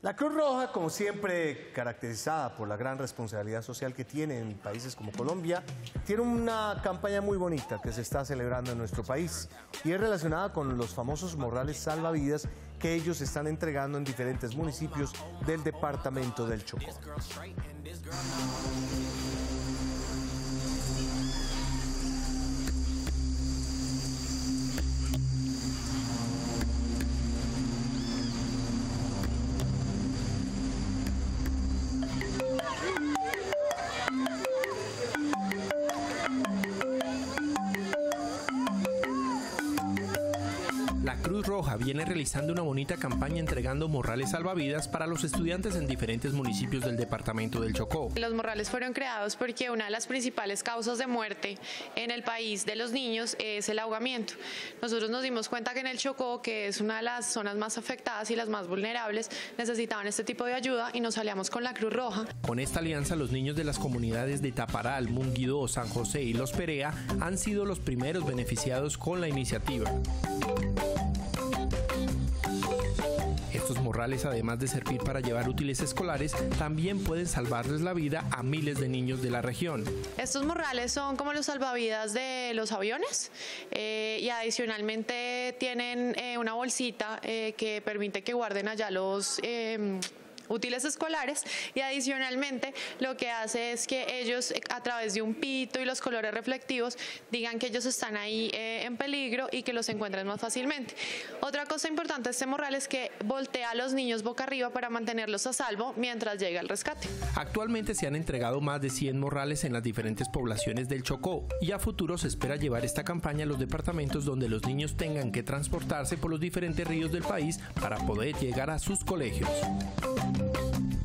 La Cruz Roja, como siempre, caracterizada por la gran responsabilidad social que tiene en países como Colombia, tiene una campaña muy bonita que se está celebrando en nuestro país y es relacionada con los famosos morrales salvavidas que ellos están entregando en diferentes municipios del departamento del Chocó. La Cruz Roja viene realizando una bonita campaña entregando morrales salvavidas para los estudiantes en diferentes municipios del departamento del Chocó. Los morrales fueron creados porque una de las principales causas de muerte en el país de los niños es el ahogamiento. Nosotros nos dimos cuenta que en el Chocó, que es una de las zonas más afectadas y las más vulnerables, necesitaban este tipo de ayuda y nos aliamos con la Cruz Roja. Con esta alianza, los niños de las comunidades de Taparal, Munguidó, San José y Los Perea han sido los primeros beneficiados con la iniciativa. Estos morrales, además de servir para llevar útiles escolares, también pueden salvarles la vida a miles de niños de la región. Estos morrales son como los salvavidas de los aviones y adicionalmente tienen una bolsita que permite que guarden allá los útiles escolares, y adicionalmente lo que hace es que ellos, a través de un pito y los colores reflectivos, digan que ellos están ahí en peligro y que los encuentren más fácilmente. Otra cosa importante de este morral es que voltea a los niños boca arriba para mantenerlos a salvo mientras llega el rescate. Actualmente se han entregado más de 100 morrales en las diferentes poblaciones del Chocó y a futuro se espera llevar esta campaña a los departamentos donde los niños tengan que transportarse por los diferentes ríos del país para poder llegar a sus colegios.